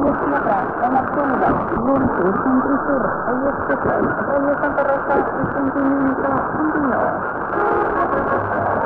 Tierra, en la selva, norte, centro y sur, el especial, Radio Santa Rosa y sentimiento continuo.